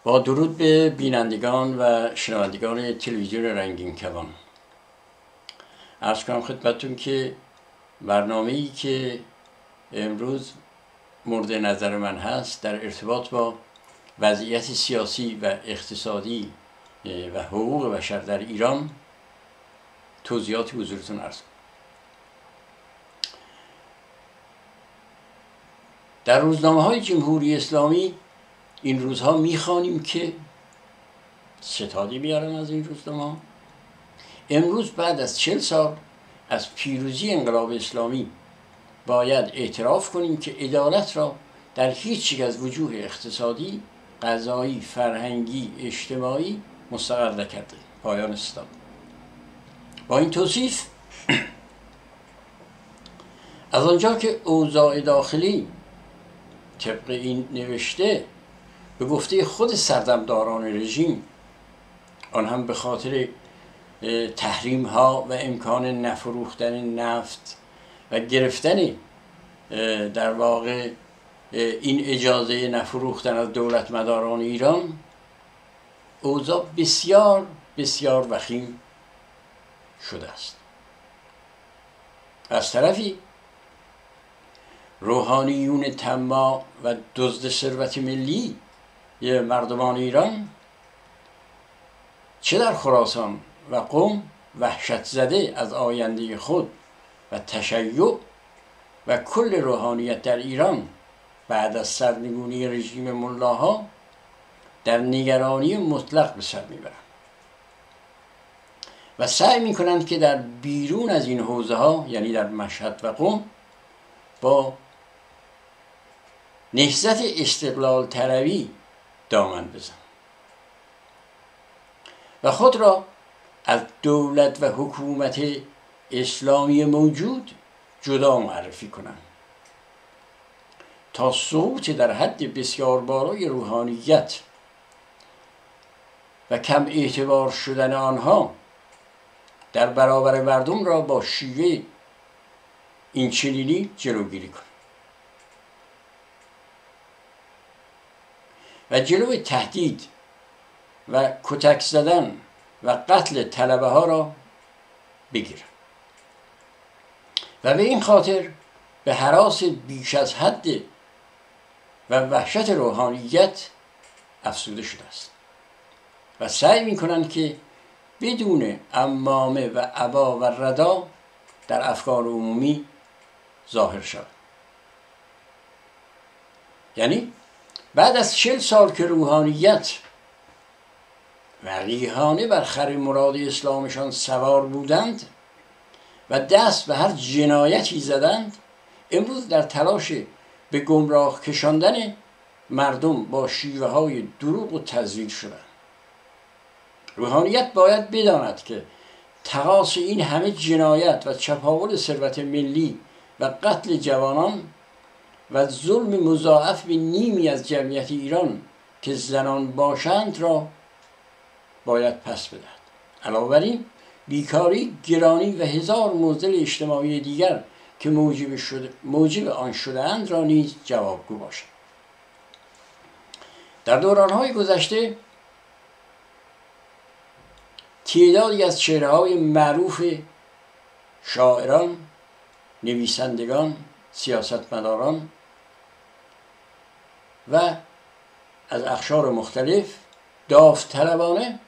با درود به بینندگان و شنوندگان تلویزیون رنگین کمان، عرض کنم خدمتتون که برنامه‌ای که امروز مورد نظر من هست در ارتباط با وضعیت سیاسی و اقتصادی و حقوق بشر در ایران توضیحاتی حضورتون عرض کنم. در روزنامه‌های جمهوری اسلامی این روزها میخوانیم که ستادی میارن از این روزنامه. امروز بعد از 40 سال از پیروزی انقلاب اسلامی باید اعتراف کنیم که عدالت را در هیچ یک از وجوه اقتصادی، قضایی، فرهنگی، اجتماعی مستقر نکرده. پایان ستاد. با این توصیف از آنجا که اوضاع داخلی طبق این نوشته به گفته خود سردمداران رژیم، آن هم به خاطر تحریم ها و امکان نفروختن نفت و گرفتن در واقع این اجازه نفروختن از دولت مداران ایران، اوضاع بسیار بسیار وخیم شده است. از طرفی روحانیون طماع و دزد ثروت ملی مردمان ایران چه در خراسان و قم وحشت زده از آینده خود و تشیع و کل روحانیت در ایران بعد از سرنگونی رژیم ملاها در نگرانی مطلق به سر میبرند و سعی میکنند که در بیرون از این حوزه ها، یعنی در مشهد و قم، با نهضت استقلال طلبی دامن بزن و خود را از دولت و حکومت اسلامی موجود جدا معرفی کنند تا سقوط در حد بسیار بالای روحانیت و کم اعتبار شدن آنها در برابر مردم را با شیوه این چنینی جلوگیری کنند و جلوی تهدید و کتک زدن و قتل طلبه ها را بگیرند و به این خاطر به هراس بیش از حد و وحشت روحانیت افزوده شده است و سعی می کنند که بدون عمامه و عبا و ردا در افکار عمومی ظاهر شود. یعنی بعد از 40 سال که روحانیت وقیحانه بر خر مراد اسلامشان سوار بودند و دست به هر جنایتی زدند، امروز در تلاش به گمراه کشاندن مردم با شیوه های دروغ و تزویر شدند. روحانیت باید بداند که تقاص این همه جنایت و چپاول ثروت ملی و قتل جوانان و ظلم مضاعف به نیمی از جمعیت ایران که زنان باشند را باید پس بدهد. علاوه بر این بیکاری، گرانی و هزار معضل اجتماعی دیگر که موجب آن شده‌اند را نیز جوابگو باشد. در دوران‌های گذشته تعدادی از چهره‌های معروف شاعران، نویسندگان، سیاستمداران و از اقشار مختلف داوطلبانه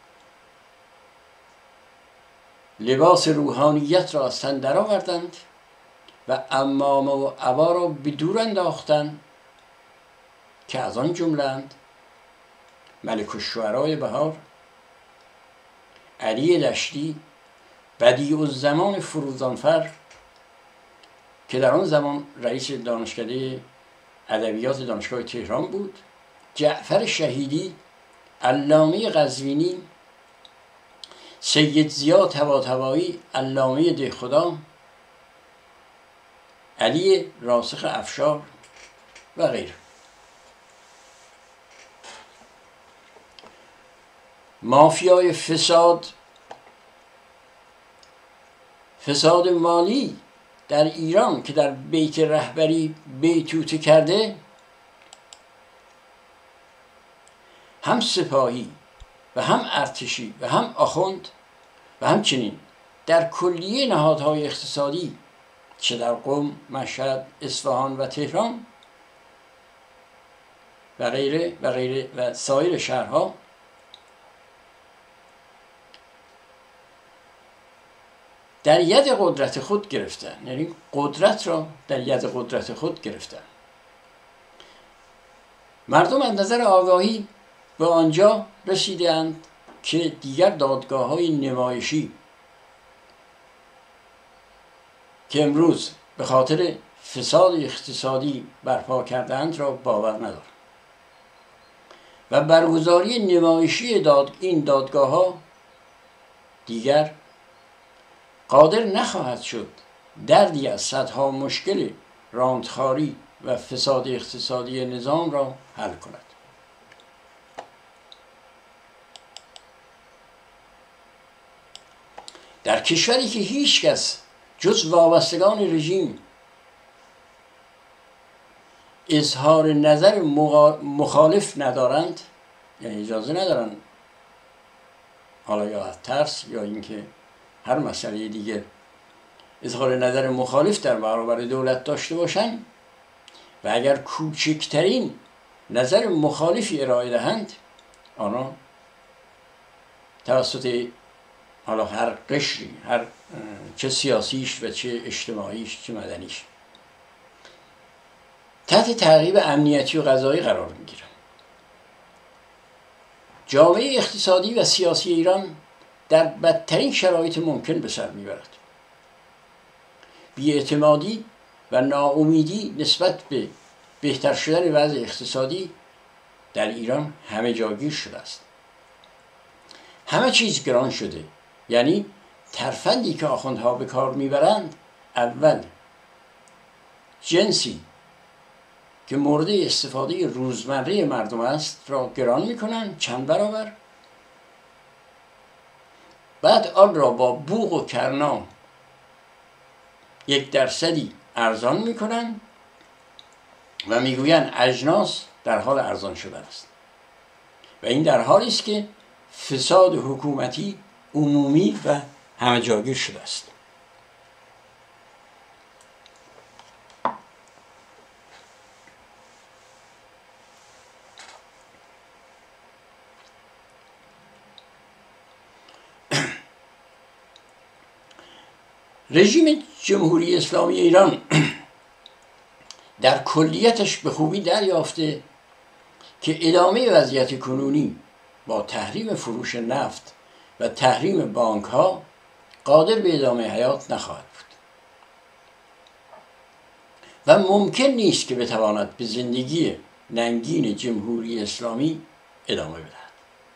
لباس روحانیت را از تن درآوردند و عمامه و عبا را به دور انداختند که از آن جمله‌اند ملک الشعرای بهار، علی دشتی، بدیع الزمان فروزانفر که در آن زمان رئیس دانشکده ادبیات دانشگاه تهران بود، جعفر شهیدی، علامه قزوینی، سید ضیا طباطبایی، علامه دهخدا، علی راسخ افشار و غیره. مافیای فساد مالی در ایران که در بیت رهبری بیتوته کرده هم سپاهی و هم ارتشی و هم آخوند و همچنین در کلیه نهادهای اقتصادی چه در قم، مشهد، اصفهان و تهران و غیره و غیره و سایر شهرها در ید قدرت خود گرفتن، یعنی قدرت را در ید قدرت خود گرفتن. مردم از نظر آگاهی به آنجا رسیدند که دیگر دادگاه‌های نمایشی که امروز به خاطر فساد اقتصادی برپا کردند را باور ندارند و برگزاری نمایشی این دادگاه‌ها دیگر قادر نخواهد شد دردی از صدها مشکل راندخاری و فساد اقتصادی نظام را حل کند. در کشوری که هیچ کس جز وابستگان رژیم اظهار نظر مخالف ندارند، یعنی اجازه ندارند حالا یا از ترس یا اینکه هر مسئله دیگه اظهار نظر مخالف در برابر دولت داشته باشند و اگر کوچکترین نظر مخالفی ارائه دهند آنها توسط حالا هر قشری، هر چه سیاسیش و چه اجتماعیش چه مدنیش تحت تعقیب امنیتی و قضایی قرار میگیرند. جامعه اقتصادی و سیاسی ایران در بدترین شرایط ممکن به سر میبرد. بی‌اعتمادی و ناامیدی نسبت به بهتر شدن وضع اقتصادی در ایران همه جاگیر شده است. همه چیز گران شده، یعنی ترفندی که آخوندها به کار میبرند اول جنسی که مورد استفاده روزمره مردم است را گران میکنند چند برابر، بعد آن را با بوق و کرنا 1% ارزان میکنند و میگویند اجناس در حال ارزان شدن است و این در حالی است که فساد حکومتی عمومی و همه جاگیر شده است. رژیم جمهوری اسلامی ایران در کلیتش به خوبی دریافته که ادامه وضعیت کنونی با تحریم فروش نفت و تحریم بانک ها قادر به ادامه حیات نخواهد بود و ممکن نیست که بتواند به زندگی ننگین جمهوری اسلامی ادامه بدهد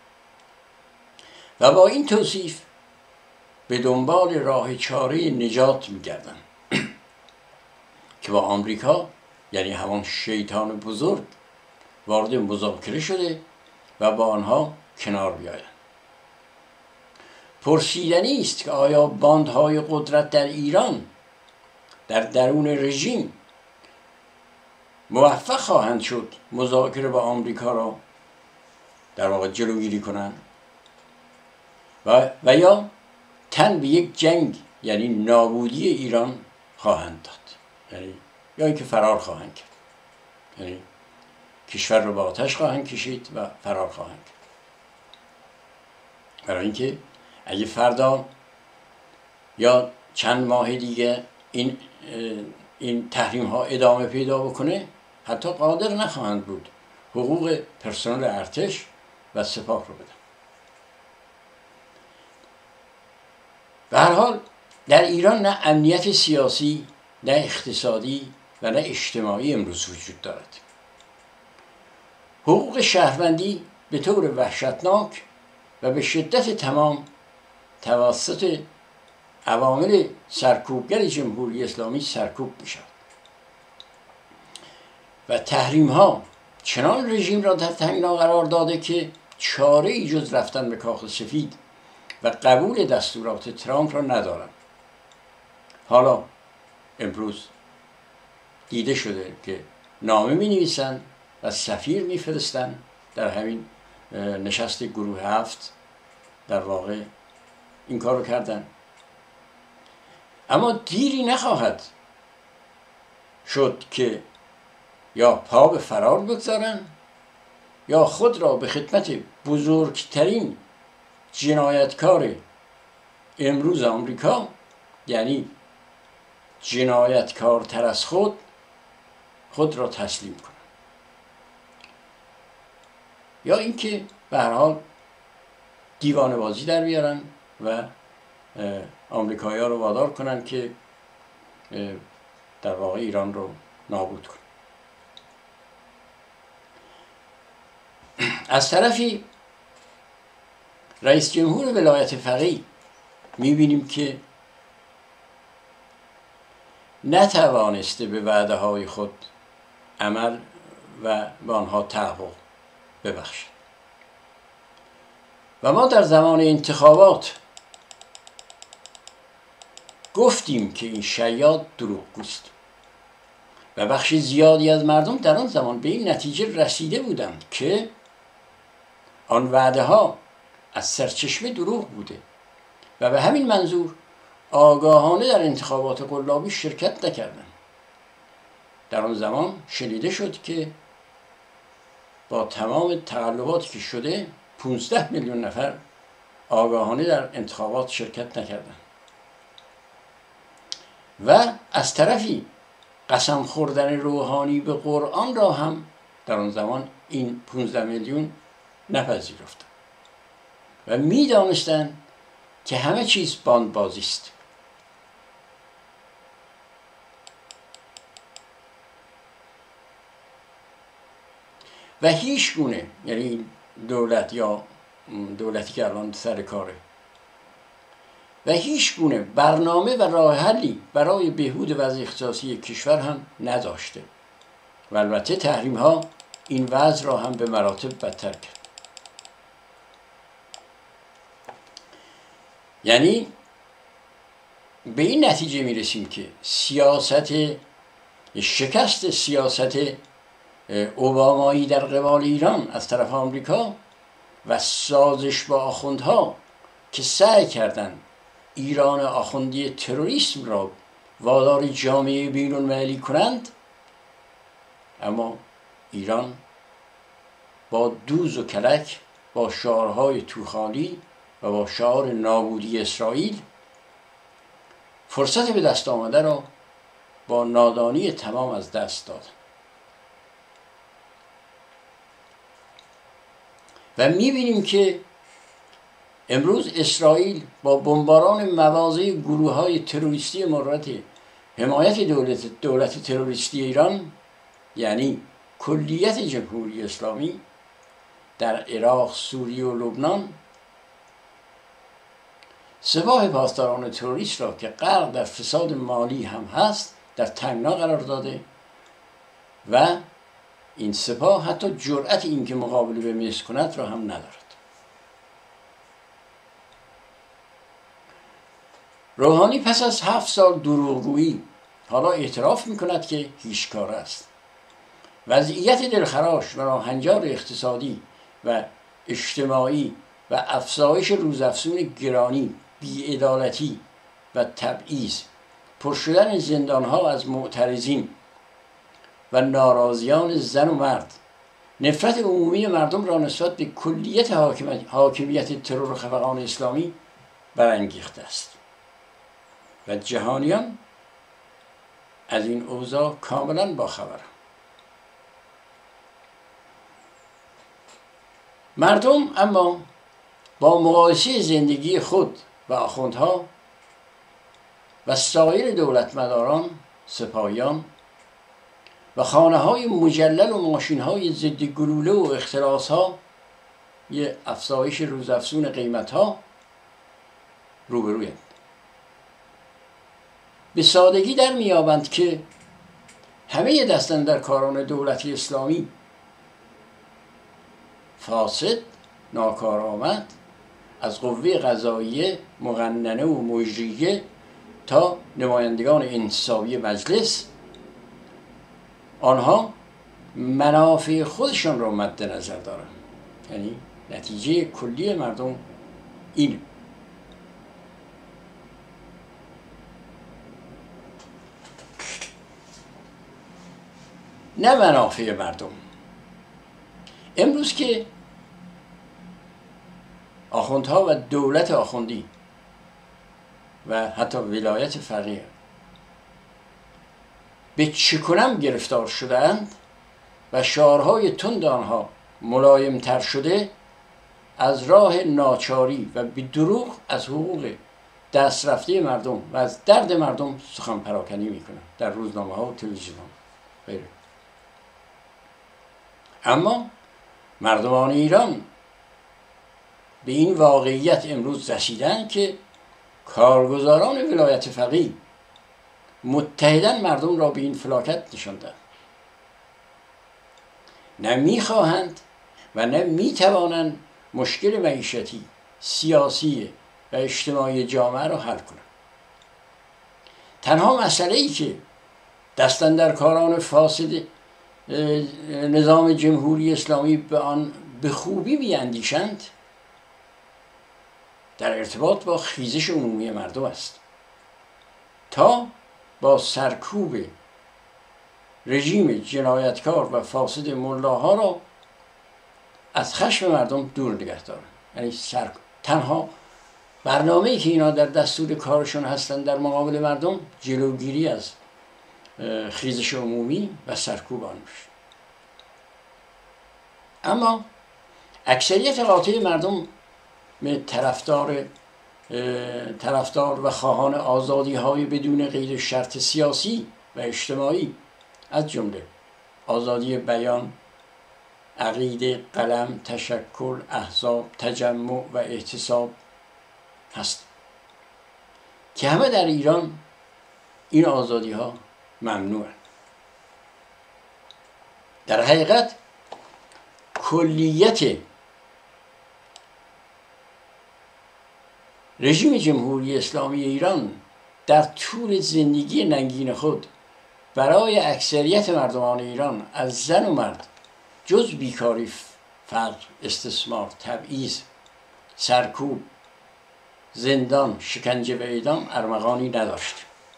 و با این توصیف به دنبال راه چاره نجات می‌گردند که با آمریکا یعنی همان شیطان بزرگ وارد مذاکره شده و با آنها کنار بیایند. پرسیدنی است که آیا باندهای قدرت در ایران در درون رژیم موفق خواهند شد مذاکره با آمریکا را در واقع جلوگیری کنند و یا تن به یک جنگ یعنی نابودی ایران خواهند داد، یعنی یا اینکه فرار خواهند کرد، یعنی کشور رو به آتش خواهند کشید و فرار خواهند کرد. برای اینکه اگه فردا یا چند ماه دیگه این تحریم ها ادامه پیدا بکنه حتی قادر نخواهند بود حقوق پرسنل ارتش و سپاه رو بدن. به هر حال در ایران نه امنیت سیاسی، نه اقتصادی و نه اجتماعی امروز وجود دارد. حقوق شهروندی به طور وحشتناک و به شدت تمام توسط عوامل سرکوبگر جمهوری اسلامی سرکوب می شود و تحریم ها چنان رژیم را در تنگنا قرار داده که چاره ای جز رفتن به کاخ سفید و قبول دستورات ترامپ را ندارند. حالا امروز دیده شده که نامه می نویسند و سفیر می فرستند در همین نشست گروه 7 در واقع این کار رو کردن. اما دیری نخواهد شد که یا پا به فرار بگذارن یا خود را به خدمت بزرگترین جنایتکار امروز آمریکا، یعنی جنایتکارتر از خود را تسلیم کنن، یا اینکه به هر حال دیوانه بازی در بیارن و آمریکایی‌ها رو وادار کنن که در واقع ایران رو نابود کنن. از طرفی رئیس جمهور ولایت فقیه می‌بینیم که نتوانسته به وعده های خود عمل و به آنها تحقق ببخشد. و ما در زمان انتخابات گفتیم که این شیاد دروغگوست و بخش زیادی از مردم در آن زمان به این نتیجه رسیده بودند که آن وعده ها از سرچشمه دروغ بوده و به همین منظور آگاهانه در انتخابات قلابی شرکت نکردند. در آن زمان شنیده شد که با تمام تقلباتی که شده 15 میلیون نفر آگاهانه در انتخابات شرکت نکردند. و از طرفی قسم خوردن روحانی به قرآن را هم در آن زمان این 15 میلیون نپذیرفتند و می‌دانستند که همه چیز باندبازی است. و هیچ گونه، یعنی دولت یا دولتی که الان سر کاره، و هیچ گونه برنامه و راه حلی برای بهبود وضع اقتصادی کشور هم نداشته و البته تحریم ها این وضع را هم به مراتب بدتر کرد. یعنی به این نتیجه میرسیم که شکست سیاست اوبامایی در قبال ایران از طرف آمریکا و سازش با آخوندها که سعی کردند ایران آخوندی تروریسم را وادار جامعه بین‌المللی کنند، اما ایران با دوز و کلک، با شعارهای توخالی و با شعار نابودی اسرائیل فرصت به دست آمده را با نادانی تمام از دست داد. و می‌بینیم که امروز اسرائیل با بمباران مواضع گروه‌های تروریستی مورد حمایت دولت تروریستی ایران، یعنی کلیت جمهوری اسلامی، در عراق، سوریه و لبنان سپاه پاسداران تروریست را که غرق در فساد مالی هم هست در تنگنا قرار داده و این سپاه حتی جرأت این که مقابله به مصر کند را هم ندارد. روحانی پس از 7 سال دروغگویی حالا اعتراف میکند که هیچ کار است. وضعیت دلخراش و راهنجار اقتصادی و اجتماعی و افزایش روزافزون گرانی، بی‌عدالتی و تبعیض، پر شدن زندانها از معترضین و ناراضیان زن و مرد، نفرت عمومی مردم را نسبت به کلیت حاکمیت ترور و خفقان اسلامی برانگیخته است و جهانیان از این اوضاع کاملا باخبرند. مردم اما با مقایسه زندگی خود و آخوندها و سایر دولتمداران، سپاهیان و خانه های مجلل و ماشین های ضد گلوله و اختلاس ها، یه افزایش روزافزون قیمت ها روبرویند. به سادگی در میابند که همه دستاندرکاران دولت اسلامی فاسد، ناکارآمد، از قوه قضاییه، مقننه و مجریه تا نمایندگان انتصابی مجلس، آنها منافع خودشان را مد نظر دارند. یعنی نتیجه کلی مردم اینه. نه منافع مردم. امروز که آخوندها و دولت آخوندی و حتی ولایت فقیه به چکنم گرفتار شده‌اند و شعارهای تند آنها ملایم‌تر شده، از راه ناچاری و به دروغ از حقوق دست رفته مردم و از درد مردم سخن پراکنی میکنن در روزنامه ها و تلویزیون ها غیره. اما مردمان ایران به این واقعیت امروز رسیدن که کارگزاران ولایت فقیه متحداً مردم را به این فلاکت نشاندند. نه میخواهند و نه میتوانند مشکل معیشتی، سیاسی و اجتماعی جامعه را حل کنند. تنها مسئله ای که دستاندرکاران فاسد نظام جمهوری اسلامی به آن به خوبی میاندیشند در ارتباط با خیزش عمومی مردم است تا با سرکوب رژیم جنایتکار و فاسد ملاها را از خشم مردم دور نگه دارن. یعنی تنها برنامه‌ای که اینا در دستور کارشون هستن در مقابل مردم جلوگیری از خیزش عمومی و سرکوب آن میشه. اما اکثریت قاطع مردم طرفدار و خواهان آزادی‌های بدون قید شرط سیاسی و اجتماعی، از جمله آزادی بیان، عقیده، قلم، تشکل، احزاب، تجمع و اعتصاب هست که همه در ایران این آزادی ها ممنوعند. در حقیقت کلیت رژیم جمهوری اسلامی ایران در طول زندگی ننگین خود برای اکثریت مردمان ایران از زن و مرد جز بیکاری، فقر، استثمار، تبعیض، سرکوب، زندان، شکنجه و اعدام ارمغانی نداشت.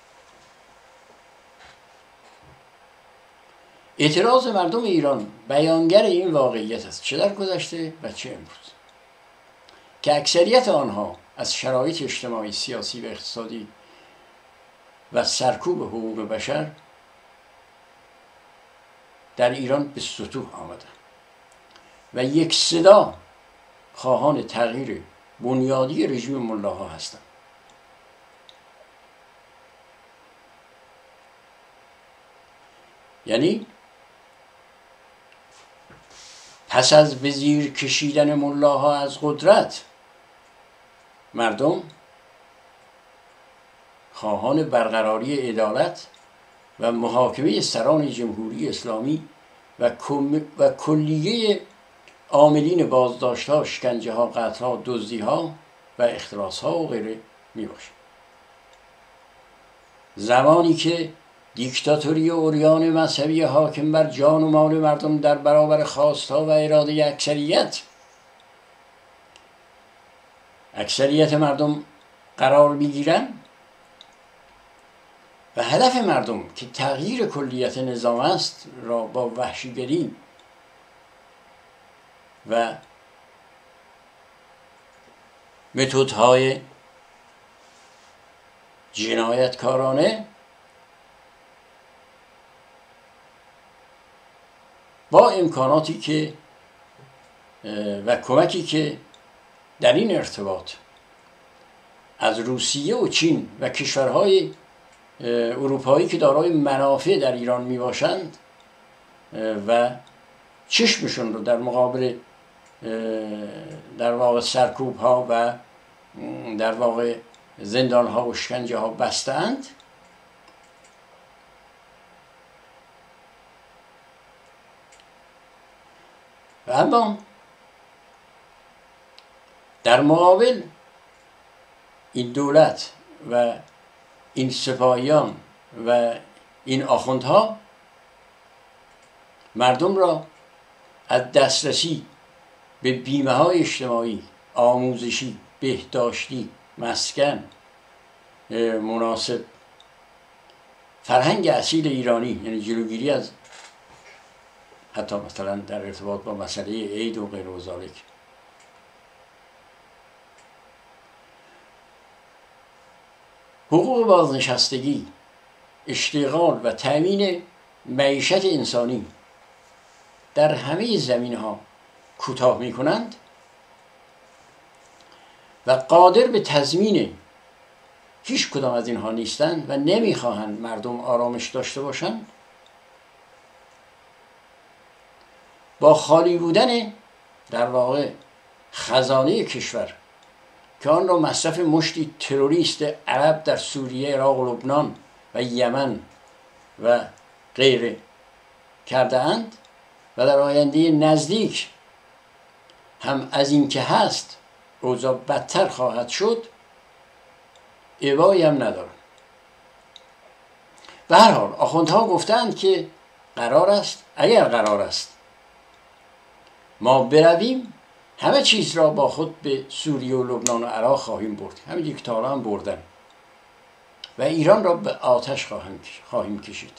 اعتراض مردم ایران بیانگر این واقعیت است، چه در گذشته و چه امروز، که اکثریت آنها از شرایط اجتماعی، سیاسی و اقتصادی و سرکوب حقوق بشر در ایران به سطوح آمدند و یک صدا خواهان تغییر بنیادی رژیم ملاها هستند. یعنی پس از به زیر کشیدن ملاها از قدرت، مردم خواهان برقراری عدالت و محاکمه سران جمهوری اسلامی و کلیه عاملین بازداشت‌ها، شکنجه‌ها، قتل‌ها، دزدی‌ها و اختلاس‌ها و غیره میباشد. زمانی که دیکتاتوری و عریان مذهبی حاکم بر جان و مال مردم در برابر خواست‌ها و اراده اکثریت مردم قرار میگیرند و هدف مردم که تغییر کلیت نظام است را با وحشیگری و متدهای جنایتکارانه با امکاناتی که و کمکی که در این ارتباط از روسیه و چین و کشورهای اروپایی که دارای منافع در ایران می باشند و چشمشون رو در مقابل در واقع سرکوب ها و در واقع زندان ها و شکنجه ها بستند، و اما در مقابل این دولت و این سپاهیان و این آخوندها مردم را از دسترسی به بیمه های اجتماعی، آموزشی، بهداشتی، مسکن مناسب، فرهنگ اصیل ایرانی، یعنی جلوگیری از حتی مثلا در ارتباط با مسئله عید و غیر و ذالک، حقوق بازنشستگی، اشتغال و تأمین معیشت انسانی در همه زمینه‌ها کوتاه می‌کنند و قادر به تضمین هیچ کدام از اینها نیستند و نمی‌خواهند مردم آرامش داشته باشند، با خالی بودن در واقع خزانه کشور که آن را مصرف مشتی تروریست عرب در سوریه، عراق و لبنان و یمن و غیره کرده اند و در آینده نزدیک هم از این که هست اوضاع بدتر خواهد شد، ابایی هم ندارن. به هر حال آخوندها گفتند که قرار است، اگر قرار است ما برویم، همه چیز را با خود به سوریه و لبنان و عراق خواهیم برد. همین که تا حالا هم بردن و ایران را به آتش خواهیم کشید.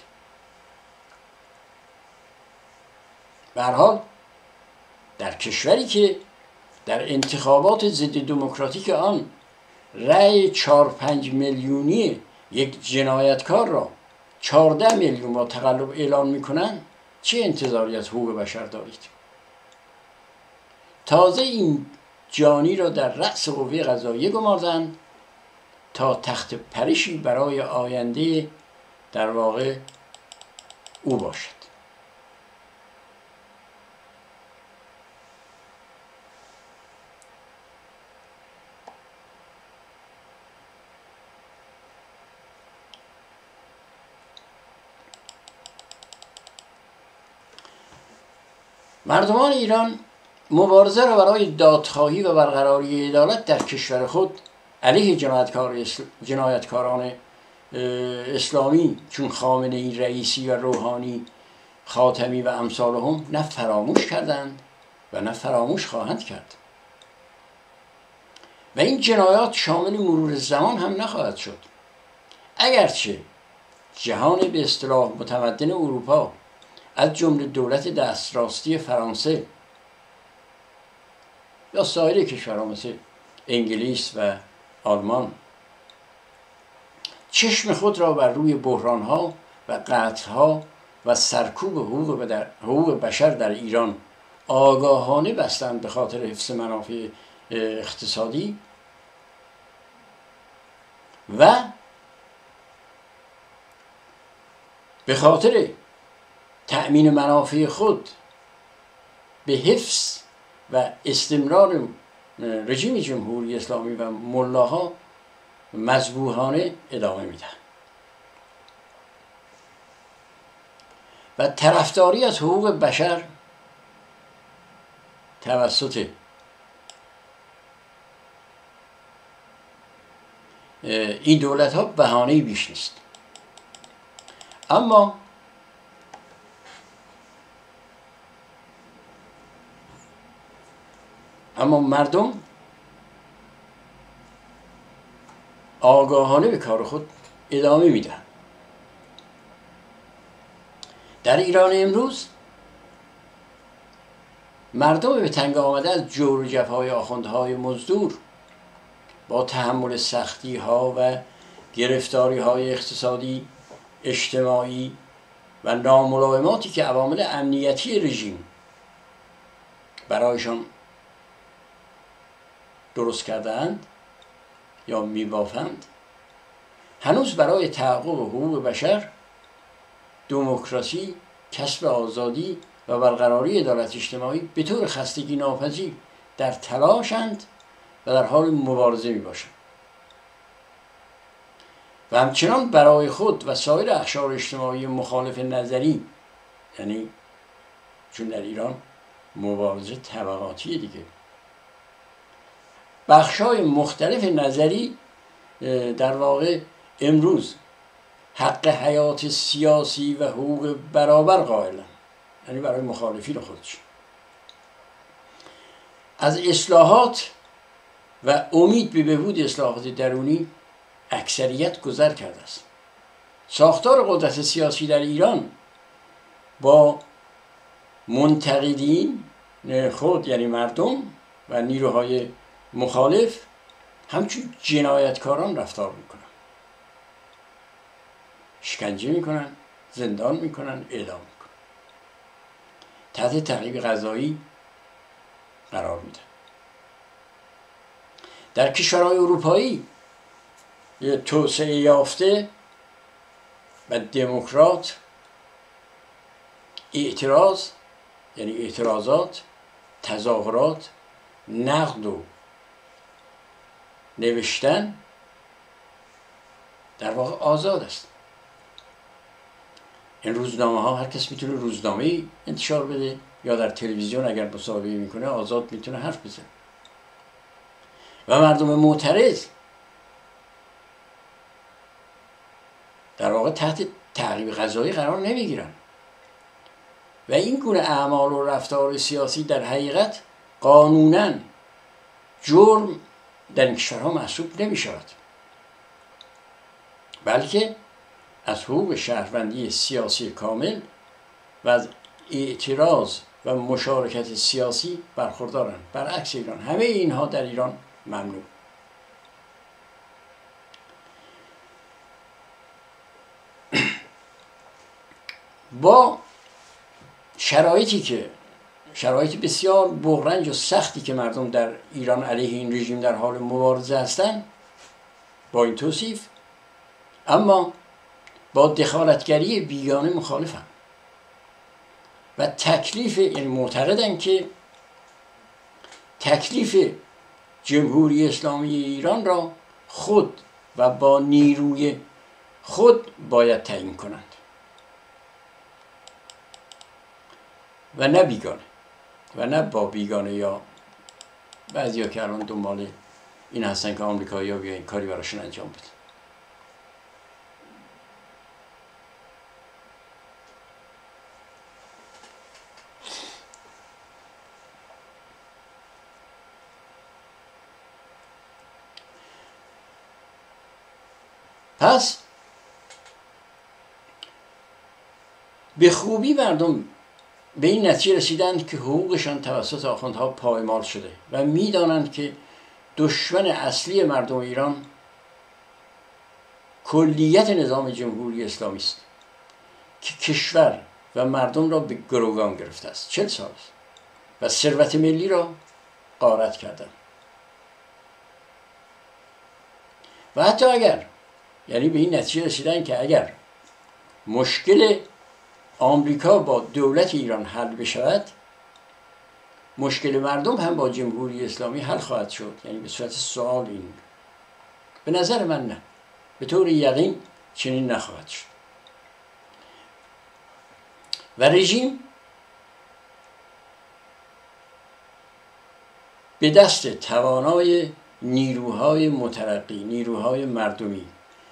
به هر حال در کشوری که در انتخابات ضد دموکراتیک آن رأی 4-5 میلیونی یک جنایتکار را 14 میلیون با تقلب اعلام میکنن، چه انتظاری از حقوق بشر دارید؟ تازه این جانی را در رأس قوه قضاییه گماردند تا تخت پرشی برای آینده در واقع او باشد. مردمان ایران مبارزه را برای دادخواهی و برقراری عدالت در کشور خود علیه جنایتکاران اسلامی چون خامنه‌ای، رئیسی و روحانی، خاتمی و امثالهم نه فراموش کردند و نه فراموش خواهند کرد و این جنایات شامل مرور زمان هم نخواهد شد. اگرچه جهان به اصطلاح متمدن اروپا از جمله دولت دستراستی فرانسه یا سایر کشورها مثل انگلیس و آلمان چشم خود را بر روی بحرانها و قتلها و سرکوب حقوق بشر در ایران آگاهانه بستند به خاطر حفظ منافع اقتصادی و به خاطر تأمین منافع خود به حفظ و استمرار رژیم جمهوری اسلامی و ملاها مذبوحانه ادامه میدن و طرفداری از حقوق بشر توسط این دولت ها بهانه‌ای بیش نیست. اما مردم آگاهانه به کار خود ادامه میدن. در ایران امروز مردم به تنگ آمده از جور و جفای آخوندهای مزدور با تحمل سختی ها و گرفتاری های اقتصادی، اجتماعی و ناملایماتی که عوامل امنیتی رژیم برایشان درست کردند یا میبافند، هنوز برای تحقق حقوق بشر، دموکراسی، کسب آزادی و برقراری عدالت اجتماعی به طور خستگی ناپذیر در تلاشند و در حال مبارزه میباشند و همچنان برای خود و سایر اقشار اجتماعی مخالف نظری، یعنی چون در ایران مبارزه طبقاتیه دیگه، بخشای مختلف نظری در واقع امروز حق حیات سیاسی و حقوق برابر قائلن، یعنی برای مخالفین خودش. از اصلاحات و امید به بهبود اصلاحات درونی اکثریت گذر کرده است. ساختار قدرت سیاسی در ایران با منتقدین خود یعنی مردم و نیروهای مخالف همچون جنایتکاران رفتار میکنن، شکنجه میکنن، زندان میکنن، اعدام میکنن، تحت تعقیب قضایی قرار میدن. در کشورهای اروپایی توسعه یافته و دموکرات اعتراض یعنی اعتراضات، تظاهرات، نقد و نوشتن در واقع آزاد است. این روزنامه ها هر کس میتونه روزنامه انتشار بده یا در تلویزیون اگر مصاحبه میکنه آزاد میتونه حرف بزنه و مردم معترض در واقع تحت تعقیب قضایی قرار نمیگیرن و این گونه اعمال و رفتار سیاسی در حقیقت قانوناً جرم در این کشورها محسوب نمی شود، بلکه از حقوق شهروندی سیاسی کامل و از اعتراض و مشارکت سیاسی برخوردارند. برعکس ایران همه اینها در ایران ممنوع. با شرایط بسیار بغرنج و سختی که مردم در ایران علیه این رژیم در حال مبارزه هستند، با این توصیف اما با دخالتگری بیگانه مخالفن و تکلیف، یعنی معتقدن که تکلیف جمهوری اسلامی ایران را خود و با نیروی خود باید تعیین کنند و نه بیگانه و نه با بیگانه یا بعضیا که الان دنبال این هستن که آمریکایی‌ها بیاین کاری براشون انجام بدن. پس به خوبی مردم به این نتیجه رسیدند که حقوقشان توسط آخوندها پایمال شده و میدانند که دشمن اصلی مردم ایران کلیت نظام جمهوری اسلامی است که کشور و مردم را به گروگان گرفته است 40 سال است و ثروت ملی را غارت کردند. و حتی اگر، یعنی به این نتیجه رسیدن که اگر مشکل آمریکا با دولت ایران حل بشود، مشکل مردم هم با جمهوری اسلامی حل خواهد شد. یعنی به صورت سوال این، به نظر من نه، به طور یقین چنین نخواهد شد و رژیم به دست توانای نیروهای مترقی، نیروهای مردمی،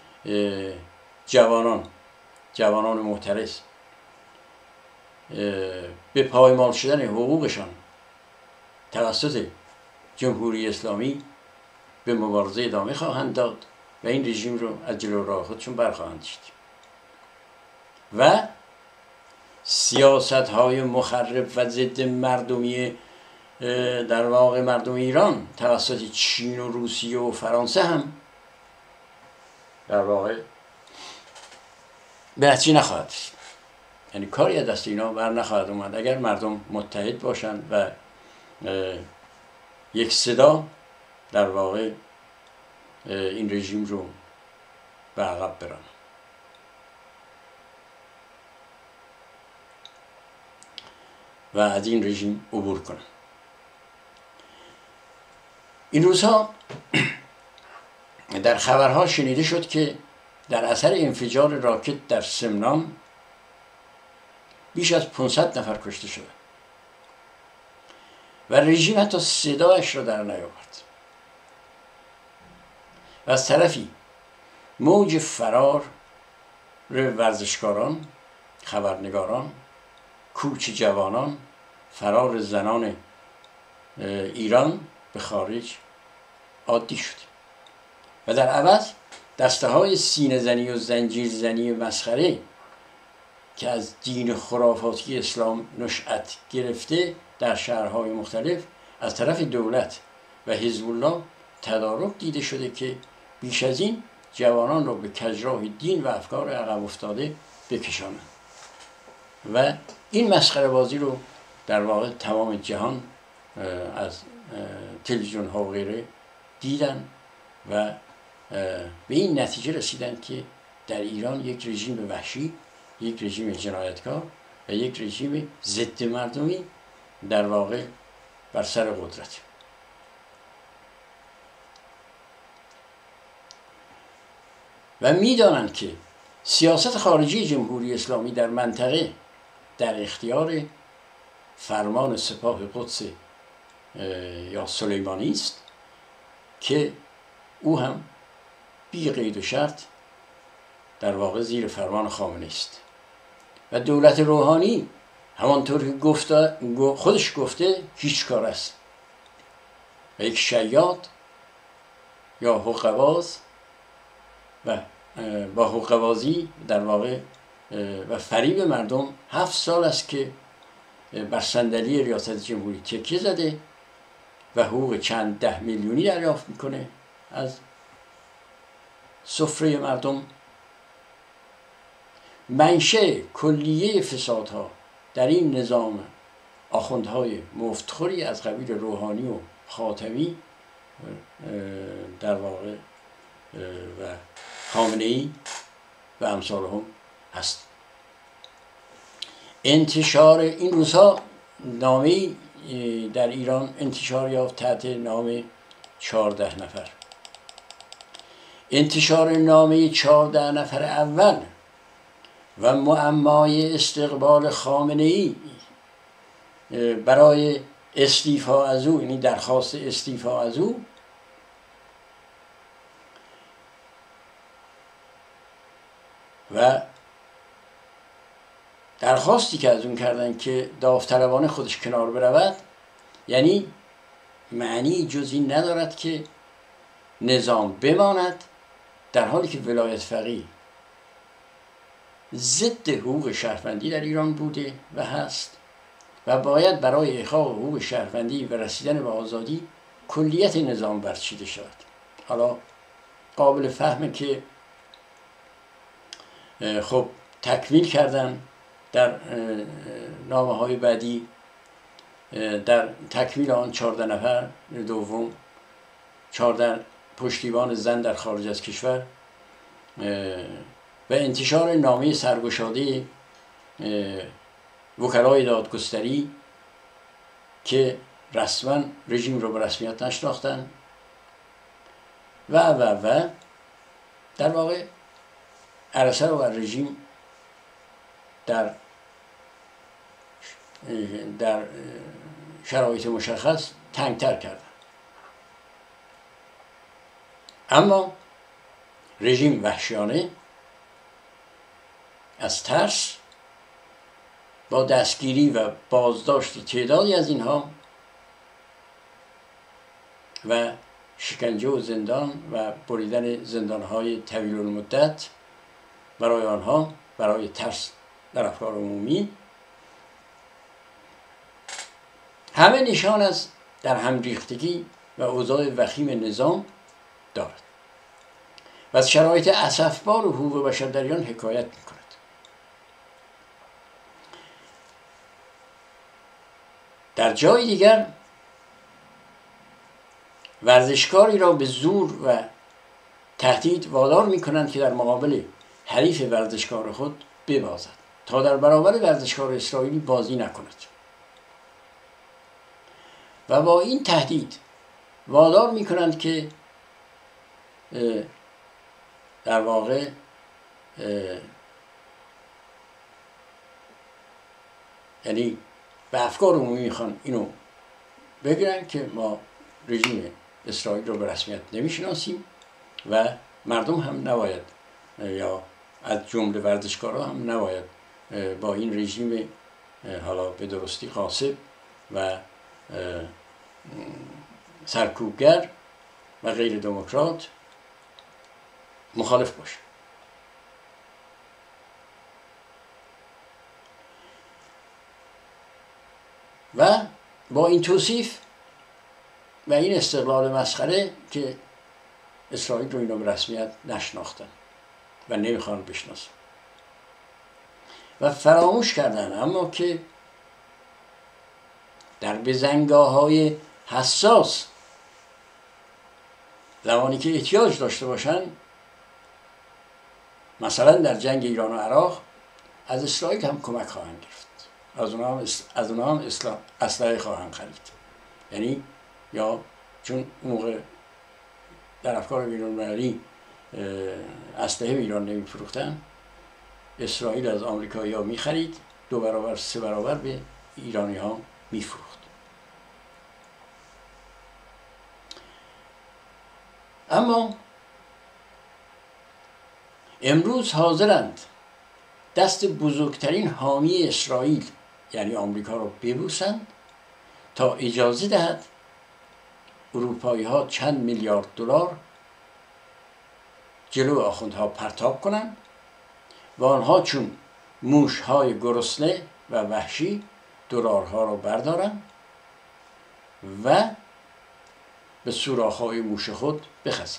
جوانان معترض به پایمال شدن حقوقشان توسط جمهوری اسلامی به مبارزه ادامه خواهند داد و این رژیم رو از جلو راه خودشون برخواهند داشت و سیاست‌های مخرب و ضد مردمی در واقع مردم ایران توسط چین و روسیه و فرانسه هم در واقع به نتیجه نخواهد رسید. یعنی کاری از دست اینا بر نخواهد اومد اگر مردم متحد باشند و یک صدا در واقع این رژیم رو به عقب برانند. و از این رژیم عبور کنند. این روزها در خبرها شنیده شد که در اثر انفجار راکت در سمنان بیش از 500 نفر کشته شده و رژیم حتی صدایش را در نیاورد و از طرفی موج فرار ورزشکاران، خبرنگاران، کوچ جوانان، فرار زنان ایران به خارج عادی شد و در عوض دسته های سینه زنی و زنجیر زنی مسخره که از دین خرافاتی اسلام نشأت گرفته در شهرهای مختلف از طرف دولت و حزب الله تدارک دیده شده که بیش از این جوانان را به کجراه دین و افکار عقب افتاده بکشانند و این مسخره بازی رو در واقع تمام جهان از تلویزیون ها و غیره دیدن و به این نتیجه رسیدن که در ایران یک رژیم وحشی، یک رژیم جنایتکار و یک رژیم ضد مردمی در واقع بر سر قدرت. و میدانند که سیاست خارجی جمهوری اسلامی در منطقه در اختیار فرمان سپاه قدس یا سلیمانی است که او هم بی قید و شرط در واقع زیر فرمان خامنه‌ای است و دولت روحانی همانطور که خودش گفته هیچ کار است و یک شیاد یا حقه‌باز و با حقه‌بازی در واقع و فریب مردم 7 سال است که بر صندلی ریاست جمهوری تکیه زده و حقوق چند 10 میلیونی دریافت میکنه از سفره مردم. منشأ کلیه فسادها در این نظام آخوندهای مفتخوری از قبیل روحانی و خاتمی در واقع و خامنه‌ای و امثالهم هست. انتشار این روزها نامه‌ای در ایران انتشار یافت تحت نام 14 نفر. انتشار نامه 14 نفر اول و معمای استقبال خامنه‌ای برای استیفا از او، یعنی درخواست استیفا از او، و درخواستی که از اون کردن که داوطلبانه خودش کنار برود، یعنی معنی جز این ندارد که نظام بماند، در حالی که ولایت فقیه ضد حقوق شهروندی در ایران بوده و هست و باید برای احقاق حقوق شهروندی و رسیدن به آزادی کلیت نظام برچیده شود. حالا قابل فهمه که خب تکمیل کردن در نامه های بعدی، در تکمیل آن 14 نفر دوم 14 پشتیبان زن در خارج از کشور و انتشار نامه سرگشاده وکلای دادگستری که رسما رژیم رو به رسمیت نشناختن و در واقع عرصه رو بر رژیم در شرایط مشخص تنگتر کردن. اما رژیم وحشیانه از ترس با دستگیری و بازداشت تعدادی از اینها و شکنجه و زندان و بریدن زندانهای طویل المدت برای آنها، برای ترس در افکار عمومی، همه نشان از در هم ریختگی و اوضاع وخیم نظام دارد و از شرایط اسفبار حقوق بشر در ایران حکایت می‌کند. در جای دیگر ورزشکاری را به زور و تهدید وادار می‌کنند که در مقابل حریف ورزشکار خود ببازد تا در برابر ورزشکار اسرائیلی بازی نکند و با این تهدید وادار می‌کنند که در واقع یعنی به افکار عمومی میخوان اینو بگیرن که ما رژیم اسرائیل رو به رسمیت نمیشناسیم و مردم هم نباید، یا از جمله ورزشکارها هم نباید با این رژیم حالا به درستی غاصب و سرکوبگر و غیر دموکرات مخالف باشه. و با این توصیف و این استقلال مسخره که اسرائیل رو اینو به رسمیت نشناختن و نمیخوان بشناسن و فراموش کردن، اما که در بزنگاه‌های حساس زمانی که احتیاج داشته باشن، مثلا در جنگ ایران و عراق، از اسرائیل هم کمک خواهند گرفت، از اونها هم اسلحه خواهند خرید. یعنی یا چون موقع در افکار بین‌المللی اسلحه به ایران نمی‌فروختن، اسرائیل از آمریکایی‌ها می‌خرید، 2 برابر 3 برابر به ایرانی‌ها می‌فروخت. اما امروز حاضرند دست بزرگترین حامی اسرائیل یعنی آمریکا رو ببوسند تا اجازه دهد اروپایی‌ها چند میلیارد دلار جلو آخوندها پرتاب کنند و آنها چون موش‌های گرسنه و وحشی دلارها را بردارند و به سوراخ‌های موش خود بخزند.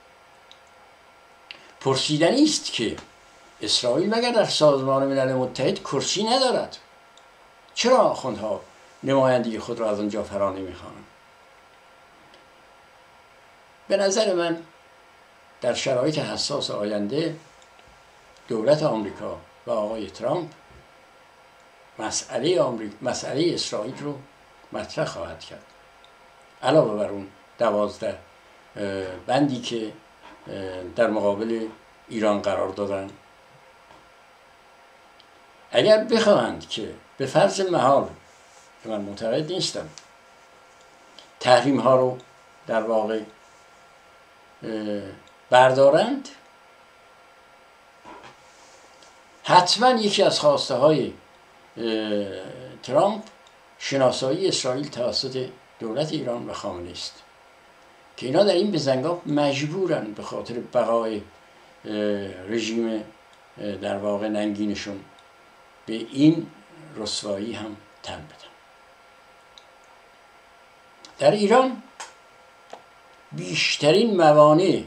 پرسیدنی است که اسرائیل مگر در سازمان ملل متحد کرسی ندارد؟ چرا آخوندها نمایندگی خود را از آنجا فرا نمی‌خوانند؟ به نظر من در شرایط حساس آینده دولت آمریکا و آقای ترامپ مسئله اسرائیل رو مطرح خواهد کرد، علاوه بر اون 12 بندی که در مقابل ایران قرار دادن. اگر بخواهند که به فرض محال که من معتقد نیستم تحریم ها رو در واقع بردارند، حتما یکی از خواسته های ترامپ شناسایی اسرائیل توسط دولت ایران و خامنه‌ای است که اینا در این بزنگاه مجبورن به خاطر بقای رژیم در واقع ننگینشون به این رسوایی هم تن بدن. در ایران بیشترین موانع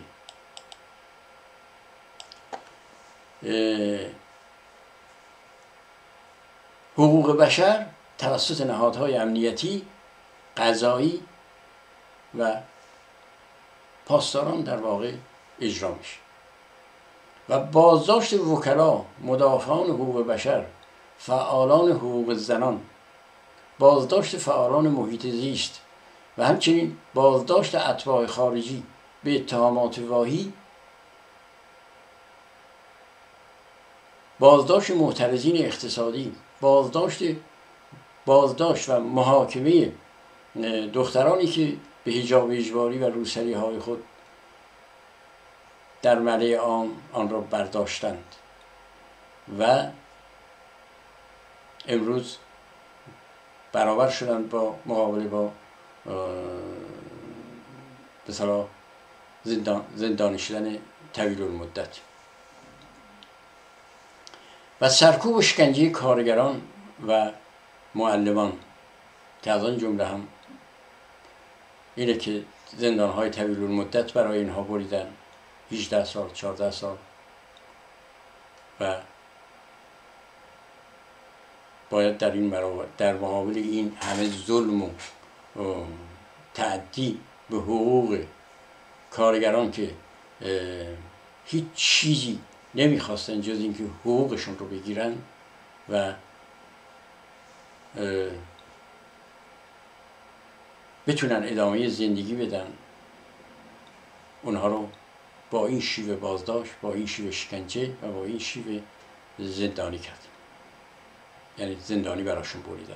حقوق بشر توسط نهادهای امنیتی، قضایی و پاسداران در واقع اجرا میشه و بازداشت وکلا، مدافعان حقوق بشر، فعالان حقوق زنان، بازداشت فعالان محیط زیست و همچنین بازداشت اتباع خارجی به اتهامات واهی، بازداشت معترضین اقتصادی، بازداشت و محاکمه دخترانی که به حجاب اجباری و روسری های خود در ملأ عام آن را برداشتند و امروز برابر شدند با مقابله با مثلا زندانی شدن طویل المدت و سرکوب و شکنجه کارگران و معلمان که از آن جمله هم اینه که زندان‌های طویل المدت برای اینها بریدن، 18 سال 14 سال و باید در مقابل این همه ظلم و تعدی به حقوق کارگران که هیچ چیزی نمیخواستن جز اینکه حقوقشون رو بگیرن و بتونن ادامه زندگی بدن، اونها رو با این شیوه بازداشت، با این شیوه شکنجه و با این شیوه زندانی کردن، یعنی زندانی براشون بریدن.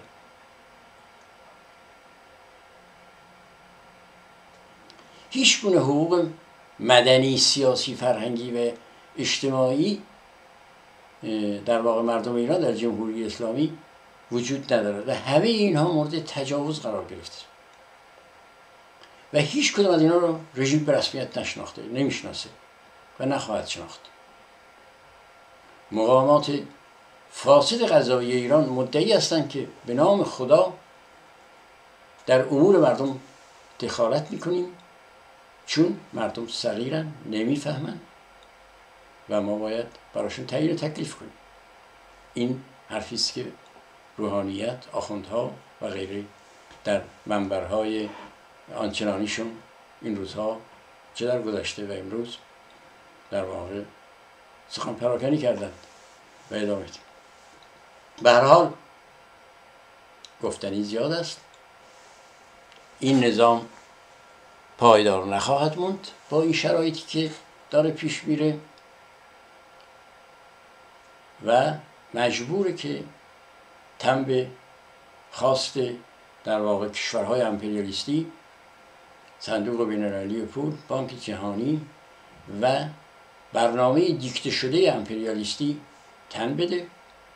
هیچ گونه حقوق مدنی، سیاسی، فرهنگی و اجتماعی در واقع مردم ایران در جمهوری اسلامی وجود ندارد و همه اینها مورد تجاوز قرار گرفته. و هیچ کدوم از اینا رو رژیم به رسمیت نشناخته، نمیشناسه و نخواهد شناخت. مقامات فاسد قضایی ایران مدعی هستند که به نام خدا در امور مردم دخالت میکنیم چون مردم صغیرن، نمیفهمن و ما باید براشون تعیین تکلیف کنیم. این حرفی است که روحانیت، آخوندها و غیره در منبرهای آنچنانیشون این روزها چه در گذشته و امروز در واقع سخن پراکنی کردند و ادامه میدیم. به هر حال گفتنی زیاد است. این نظام پایدار نخواهد موند با این شرایطی که داره پیش میره و مجبوره که تن به خواست در واقع کشورهای امپریالیستی، صندوق بین‌المللی پول، بانک جهانی و برنامه دیکته شده امپریالیستی تن بده.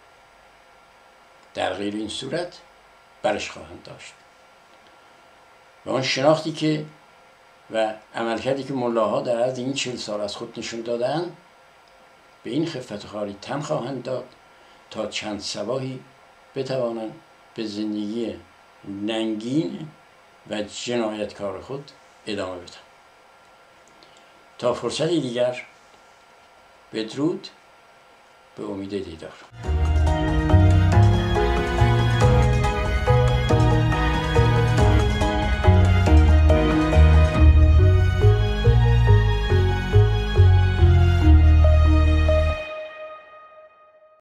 در غیر این صورت برش خواهند داشت و آن شناختی که و عملکردی که ملاها در عرض این 40 سال از خود نشون دادن به این خفت خاری تن خواهند داد تا چند صباحی بتوانند به زندگی ننگین و جنایتکار خود ادامه بدن. تا فرصتی دیگر، بدرود، به امید دیدار.